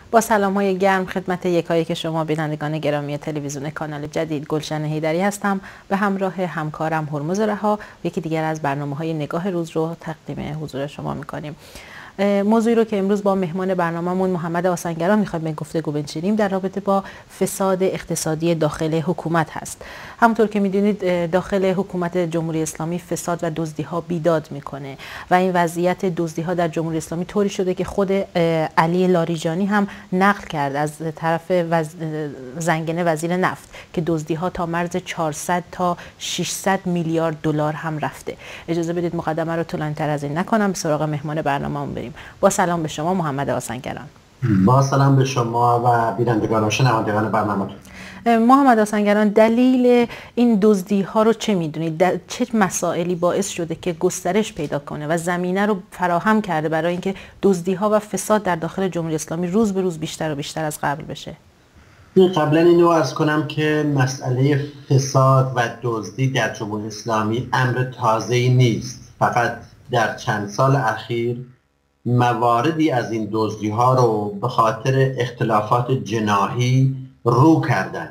با سلام‌های گرم خدمت یکایک شما بینندگان گرامی تلویزیون کانال جدید، گلشن حیدری هستم به همراه همکارم هرمز رها. یکی دیگر از برنامه‌های نگاه روز رو تقدیم حضور شما می‌کنیم. موضوعی رو که امروز با مهمان برنامه‌مون محمد آسنگران می‌خوایم به گفتگو بنشینیم در رابطه با فساد اقتصادی داخل حکومت هست. همونطور که می‌دونید داخل حکومت جمهوری اسلامی فساد و دزدی‌ها بیداد می‌کنه و این وضعیت دزدی‌ها در جمهوری اسلامی طوری شده که خود علی لاریجانی هم نقل کرد از طرف زنگنه وزیر نفت که دزدی‌ها تا مرز 400 تا 600 میلیارد دلار هم رفته. اجازه بدید مقدمه رو طولانی‌تر از این نکنم، به سراغ مهمان برنامه‌مون بریم. با سلام به شما محمد آسنگران. با سلام به شما و بینندگان و شنوندگان برنامه‌تون. محمد آسنگران، دلیل این دزدی‌ها رو چه می‌دونید؟ چه مسائلی باعث شده که گسترش پیدا کنه و زمینه رو فراهم کرده برای اینکه دزدی‌ها و فساد در داخل جمهوری اسلامی روز به روز بیشتر و بیشتر از قبل بشه؟ قبلا اینو عرض کنم که مسئله فساد و دزدی در جمهوری اسلامی امر تازه‌ای نیست. فقط در چند سال اخیر مواردی از این دزدی‌ها رو به خاطر اختلافات جناحی رو کردن.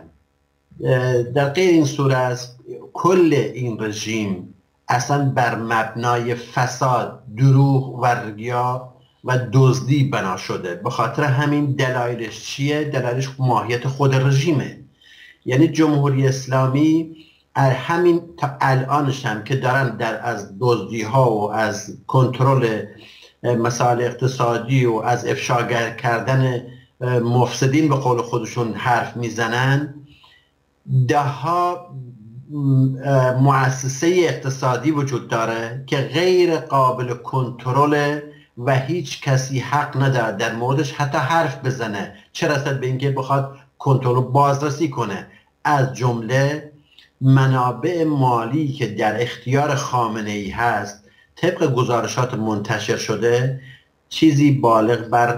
در غیر این صورت کل این رژیم اصلا بر مبنای فساد، دروغ و ریا و دزدی بنا شده. به خاطر همین دلایلش چیه؟ دلایلش ماهیت خود رژیمه. یعنی جمهوری اسلامی همین تا الانش هم که دارن از دزدی‌ها و از کنترل مسائل اقتصادی و از افشاگر کردن مفسدین به قول خودشون حرف میزنن، ده ها مؤسسه اقتصادی وجود داره که غیر قابل کنترل و هیچ کسی حق نداره در موردش حتی حرف بزنه، چه رسد به اینکه بخواد کنترل بازرسی کنه. از جمله منابع مالی که در اختیار خامنه‌ای هست طبق گزارشات منتشر شده چیزی بالغ بر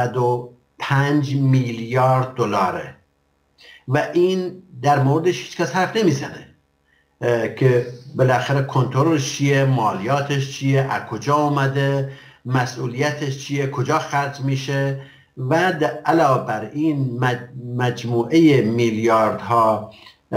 95 میلیارد دلاره و این در موردش هیچ کس حرف نمیزنه که بالاخره کنترلش چیه، مالیاتش چیه، از کجا اومده، مسئولیتش چیه، کجا خرج میشه و علاوه بر این مجموعه میلیاردها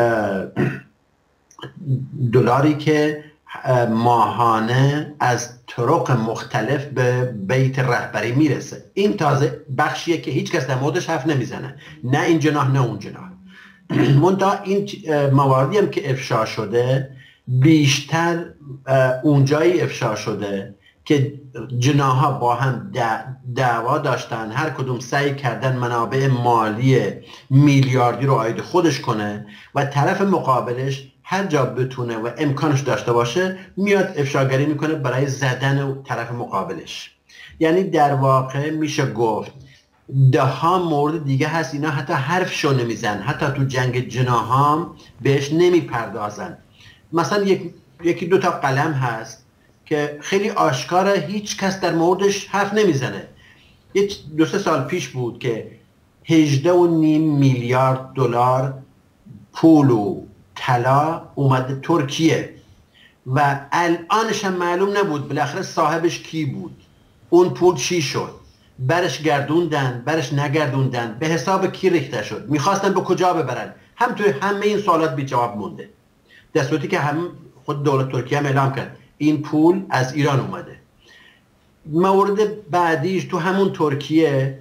دلاری که ماهانه از طرق مختلف به بیت رهبری میرسه. این تازه بخشیه که هیچ کس در موردش حرف نمیزنه، نه این جناح نه اون جناح. منتها این مواردی هم که افشا شده بیشتر اونجایی افشا شده که جناح‌ها با هم دعوا داشتن، هر کدوم سعی کردن منابع مالی میلیاردی رو عاید خودش کنه و طرف مقابلش هر جا بتونه و امکانش داشته باشه میاد افشاگری میکنه برای زدن طرف مقابلش. یعنی در واقع میشه گفت ده ها مورد دیگه هست اینا حتی حرفشو نمیزن، حتی تو جنگ جناحام بهش نمیپردازن. مثلا یکی دو تا قلم هست که خیلی آشکاره هیچ کس در موردش حرف نمیزنه. دو سه سال پیش بود که 18.5 میلیارد دلار پول و طلا اومده ترکیه و الانش هم معلوم نبود بالاخره صاحبش کی بود، اون پول چی شد، برش گردوندن برش نگردوندن، به حساب کی ریخته شد، میخواستن به کجا ببرن. هم توی همه این سوالات بی جواب مونده، در صورتی که هم خود دولت ترکیه هم اعلام کرد این پول از ایران اومده. مورد بعدیش تو همون ترکیه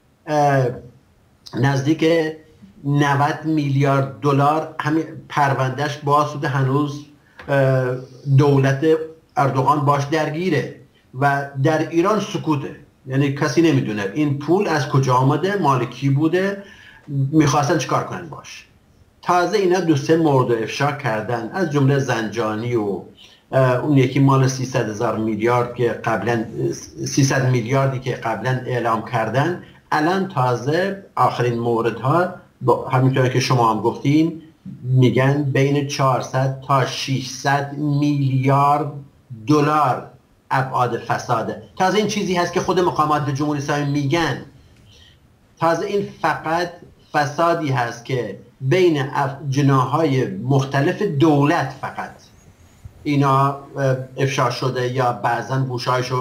نزدیک 90 میلیارد دلار همین پروندهش باز شده، هنوز دولت اردوغان باش درگیره و در ایران سکوته. یعنی کسی نمیدونه این پول از کجا آمده، مال کی بوده، میخواستن چیکار کنن باش. تازه اینا دو سه مورد افشا کردن، از جمله زنجانی و اون یکی مال 300,000 میلیارد که قبلا 300 میلیاردی که قبلا اعلام کردن. الان تازه آخرین موردها همینطور که شما هم گفتین میگن بین 400 تا 600 میلیارد دلار ابعاد فساده. تازه این چیزی هست که خود مقامات جمهوری اسلامی میگن. تازه این فقط فسادی هست که بین جناح‌های مختلف دولت فقط اینا افشا شده یا بعضا گوشایشو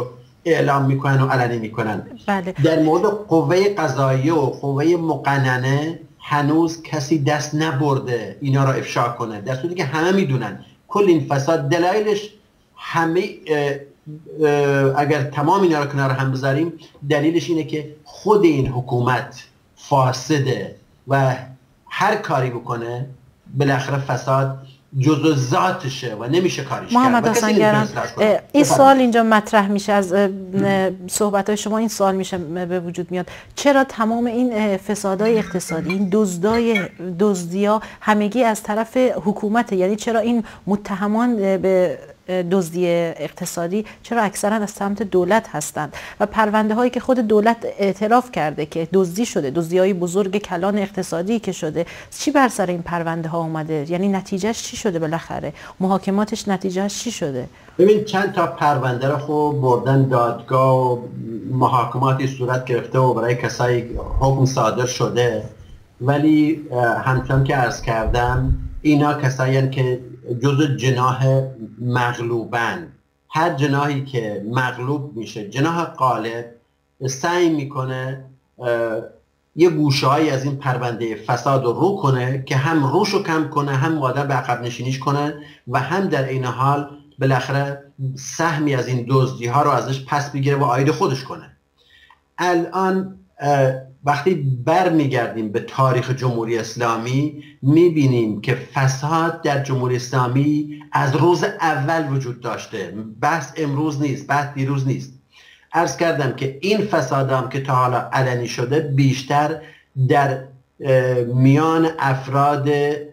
اعلام میکنن و علنی میکنن. بله. در مورد قوه قضاییه و قوه مقننه هنوز کسی دست نبرده اینا را افشا کنه، در صورتی که همه میدونن کل این فساد دلایلش همه اگر تمام اینا رو کنار هم بذاریم دلیلش اینه که خود این حکومت فاسده و هر کاری بکنه بالاخره فساد جزء ذاتشه و نمیشه کاریش کرد. محمد حسن گرم، این سوال اینجا مطرح میشه از صحبت‌های شما، این سوال میشه به وجود میاد چرا تمام این فسادهای اقتصادی، این دزدی‌ها همگی از طرف حکومت؟ یعنی چرا این متهمان به دزدی اقتصادی چرا اکثرا از سمت دولت هستند و پرونده هایی که خود دولت اعتراف کرده که دزدی شده، دزدی های بزرگ کلان اقتصادی که شده، چی بر سر این پرونده ها اومده؟ یعنی نتیجهش چی شده؟ بالاخره محاکماتش نتیجهش چی شده؟ ببین چند تا پرونده رو خب بردن دادگاه و محاکماتی صورت گرفته و برای کسایی حکم صادر شده، ولی همچنان که عرض کردم اینا کسایی که جزء جناح مغلوبن. هر جناحی که مغلوب میشه، جناح غالب، سعی میکنه یه گوشه‌ای از این پرونده فساد رو رو کنه که هم روشو کم کنه، هم قادر به عقب نشینیش کنه و هم در این حال بالاخره سهمی از این دزدی ها رو ازش پس بگیره و عاید خودش کنه. الان وقتی برمیگردیم به تاریخ جمهوری اسلامی میبینیم که فساد در جمهوری اسلامی از روز اول وجود داشته. بحث امروز نیست، بحث دیروز نیست. عرض کردم که این فساد هم که تا حالا علنی شده بیشتر در میان افراد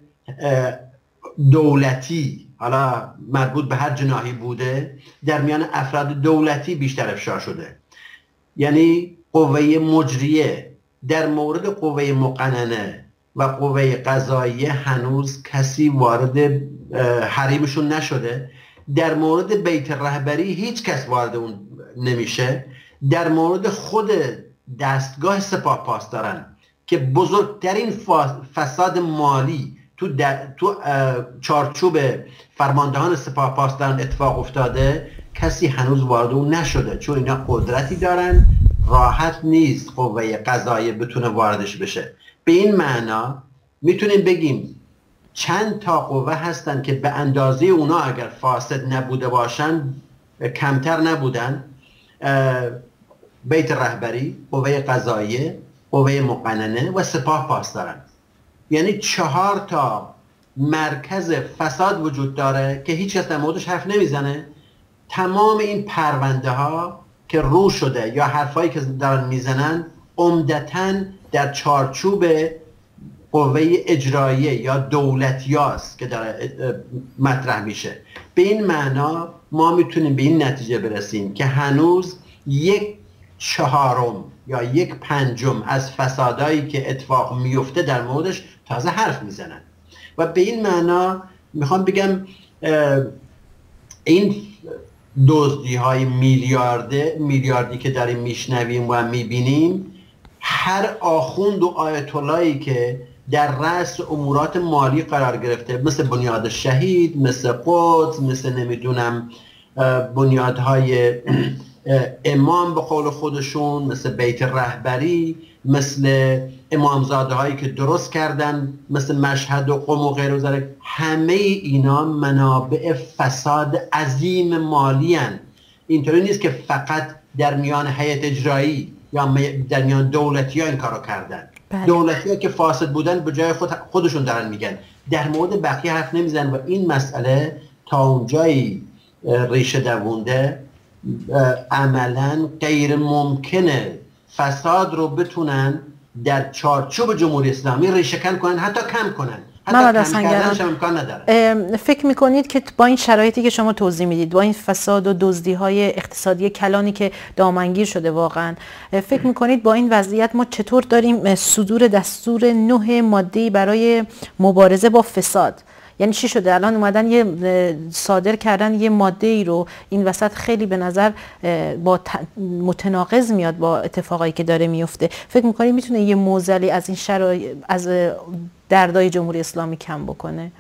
دولتی، حالا مربوط به هر جناحی بوده، در میان افراد دولتی بیشتر افشا شده. یعنی قوه مجریه. در مورد قوه مقننه و قوه قضاییه هنوز کسی وارد حریمشون نشده. در مورد بیت رهبری هیچ کس وارد اون نمیشه. در مورد خود دستگاه سپاه پاسداران که بزرگترین فساد مالی تو چارچوب فرماندهان سپاه پاسداران اتفاق افتاده، کسی هنوز وارد اون نشده، چون اینا قدرتی دارن، راحت نیست قوه قضاییه بتونه واردش بشه. به این معنا میتونیم بگیم چند تا قوه هستن که به اندازه اونا اگر فاسد نبوده باشن کمتر نبودن: بیت رهبری، قوه قضاییه، قوه مقننه و سپاه پاسداران. یعنی 4 تا مرکز فساد وجود داره که هیچ کس در موردش حرف نمیزنه. تمام این پرونده ها که رو شده یا حرفایی که دارن میزنن عمدتاً در چارچوب قوه اجراییه یا دولتیاست که داره مطرح میشه. به این معنا ما میتونیم به این نتیجه برسیم که هنوز 1/4 یا 1/5 از فسادایی که اتفاق میفته در موردش تازه حرف میزنن. و به این معنا میخوام بگم این دزدی های میلیاردی که داریم میشنویم و میبینیم، هر آخوند و آیت اللهی که در رأس امورات مالی قرار گرفته، مثل بنیاد شهید، مثل قدس، مثل نمیدونم بنیادهای امام به قول خودشون، مثل بیت رهبری، مثل امامزاده هایی که درست کردن، مثل مشهد و قم و غیر و ذلک، همه اینا منابع فساد عظیم مالی هن. اینطوری نیست که فقط در میان هیئت اجرایی یا در میان دولتی ها این کارو کردن. دولتی ها که فاسد بودن به جای خودشون دارن میگن، در مورد بقیه حرف نمیزن. و این مسئله تا اونجایی ریشه دوونده عملا غیر ممکنه فساد رو بتونن در چارچوب جمهوری اسلامی ریشه کن کنن، حتی کم کنن. محمد حسن گرم، فکر میکنید که با این شرایطی که شما توضیح میدید، با این فساد و دزدی های اقتصادی کلانی که دامنگیر شده، واقعا فکر میکنید با این وضعیت ما چطور داریم صدور دستور 9 ماده‌ای برای مبارزه با فساد؟ یعنی چی شده؟ الان اومدن صادر کردن یه ماده ای رو، این وسط خیلی به نظر با متناقض میاد با اتفاقایی که داره میفته. فکر میکنید میتونه یه معضلی از این از دردای جمهوری اسلامی کم بکنه؟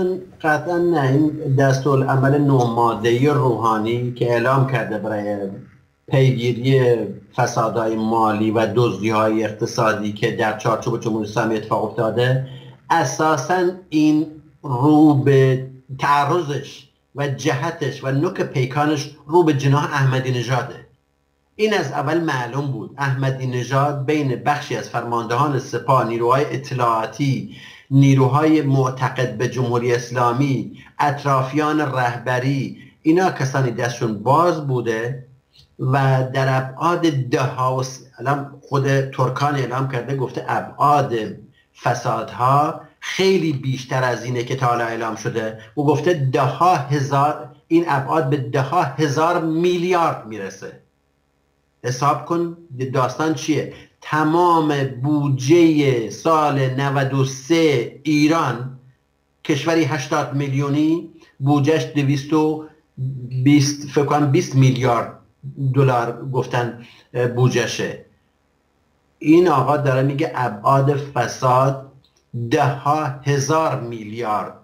قطعا نه. این دستورالعمل 9 ماده‌ای روحانی که اعلام کرده برای پیگیری فسادهای مالی و دزدی‌های اقتصادی که در چارچوب جمهوری اسلامی اتفاق افتاده، اساساً این رو به تعرضش و جهتش و نوک پیکانش رو به جناح احمدی نژاده. این از اول معلوم بود. احمدی نژاد بین بخشی از فرماندهان سپاه، نیروهای اطلاعاتی، نیروهای معتقد به جمهوری اسلامی، اطرافیان رهبری، اینا کسانی دستشون باز بوده و در ابعاد دهها، الان خود ترکان اعلام کرده، گفته ابعاد فسادها خیلی بیشتر از اینه که تا حالا اعلام شده و گفته دهها هزار، این ابعاد به دهها هزار میلیارد میرسه. حساب کن داستان چیه. تمام بودجه سال 93 ایران، کشوری 80 میلیونی، بودجهش 220 فکر کنم 20 میلیارد دلار گفتن بودجهشه. این آقا داره میگه ابعاد فساد دهها هزار میلیارد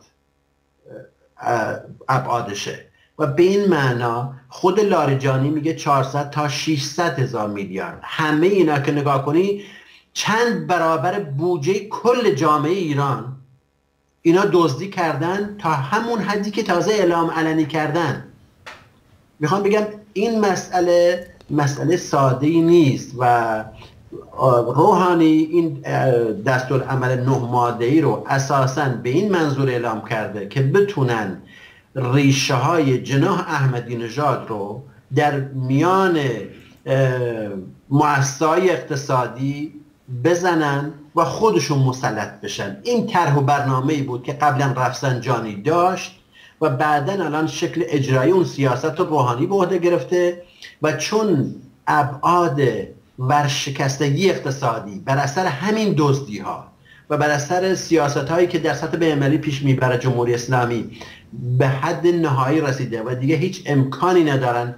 ابعادشه و به این معنا خود لاریجانی میگه 400 تا 600 هزار میلیارد. همه اینا که نگاه کنی چند برابر بودجه کل جامعه ایران اینا دزدی کردن تا همون حدی که تازه اعلام علنی کردن. میخوام بگم این مسئله ساده ای نیست و روحانی این دستورالعمل 9 ماده‌ای رو اساساً به این منظور اعلام کرده که بتونن ریشه های جناح احمدی نژاد رو در میان مؤسسه‌های اقتصادی بزنن و خودشون مسلط بشن. این طرح و برنامه‌ای بود که قبلا رفسنجانی داشت و بعداً الان شکل اجرایی اون سیاست رو روحانی به عهده گرفته و چون ابعاد ورشکستگی اقتصادی بر اثر همین دزدی‌ها و بر اثر سیاست‌هایی که در سطح بین‌المللی پیش میبره جمهوری اسلامی به حد نهایی رسیده و دیگه هیچ امکانی ندارن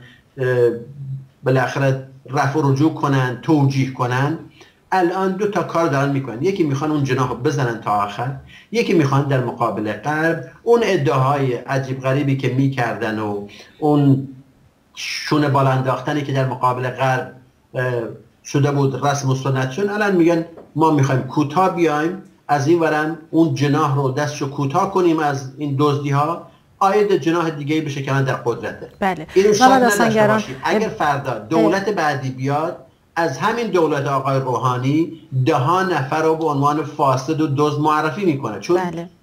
بالاخره رفع و رجوع کنن، توجیه کنن، الان 2 تا کار دارن میکنن. یکی میخوان اون جناح رو بزنن تا آخر، یکی میخوان در مقابل غرب اون ادعاهای عجیب غریبی که میکردن و اون شونه بالا انداختنی که در مقابل غرب شده بود رسم و سنتشون، الان میگن ما میخوایم کوتاه بیایم از این ورم اون جناح رو دستشو کوتاه کنیم از این دزدی ها، آید جناح دیگه بشه که من در قدرته. بله. اینو شک نداشته باشید اگر فردا دولت بعدی بیاد از همین دولت آقای روحانی 10 نفر رو به عنوان فاسد و دزد معرفی میکنه، چون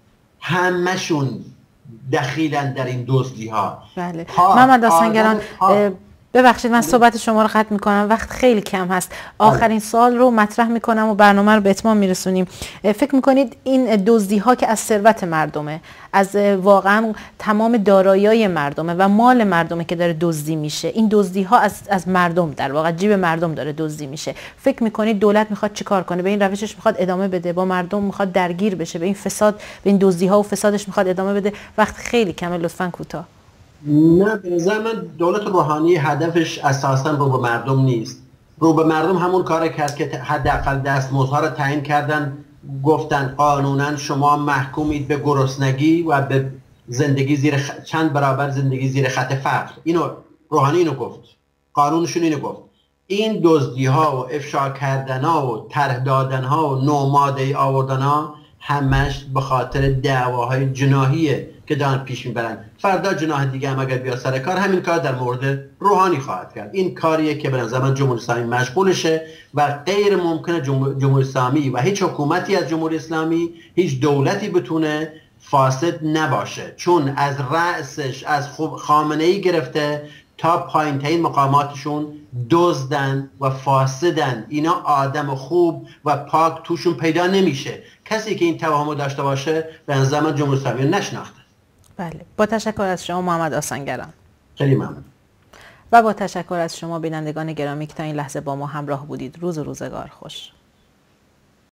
همشون دخیلن در این دزدی ها. بله. محمد آسانگران ببخشید من صحبت شما رو قطع میکنم، وقت خیلی کم هست. آخرین سال رو مطرح میکنم و برنامه رو به اتمام میرسونیم. فکر میکنید این دزدی ها که از ثروت مردمه، از واقعا تمام دارایی‌های مردمه و مال مردمه که داره دزدی میشه، این دزدی ها از مردم در واقع جیب مردم داره دزدی میشه، فکر میکنید دولت میخواد چیکار کنه؟ به این روشش میخواد ادامه بده؟ با مردم میخواد درگیر بشه؟ به این فساد، به این دزدی ها و فسادش میخواد ادامه بده؟ وقت خیلی کمه، لطفاً کوتاه. نه، به نظر من دولت روحانی هدفش اساساً رو به مردم نیست. رو به مردم همون کار کرد که حداقل دستمزدها رو تعیین کردن، گفتن قانونا شما محکومید به گرسنگی و به زندگی چند برابر زندگی زیر خط فقر. اینو روحانی اینو گفت، قانونشون اینو گفت. این دزدی ها و افشا کردن ها و طرح دادن ها و نومادهی آوردن ها همش به خاطر دعواهای جناحیه که دارن پیش میبرن. فردا جناح دیگه هم اگر بیاد سر کار همین کار در مورد روحانی خواهد کرد. این کاریه که به نظر من جمهوری اسلامی مشغولشه و غیر ممکنه جمهوری اسلامی و هیچ حکومتی از جمهوری اسلامی، هیچ دولتی بتونه فاسد نباشه، چون از رأسش از خامنه‌ای گرفته تا پایین ترین مقاماتشون دزدن و فاسدن. اینا آدم خوب و پاک توشون پیدا نمیشه. کسی که این توهمو داشته باشه به نظر من جمهوری اسلامی نشناخته. بله، با تشکر از شما محمد آسانگران. خیلی ممنون. و با تشکر از شما بینندگان گرامی که تا این لحظه با ما همراه بودید. روز و روزگار خوش.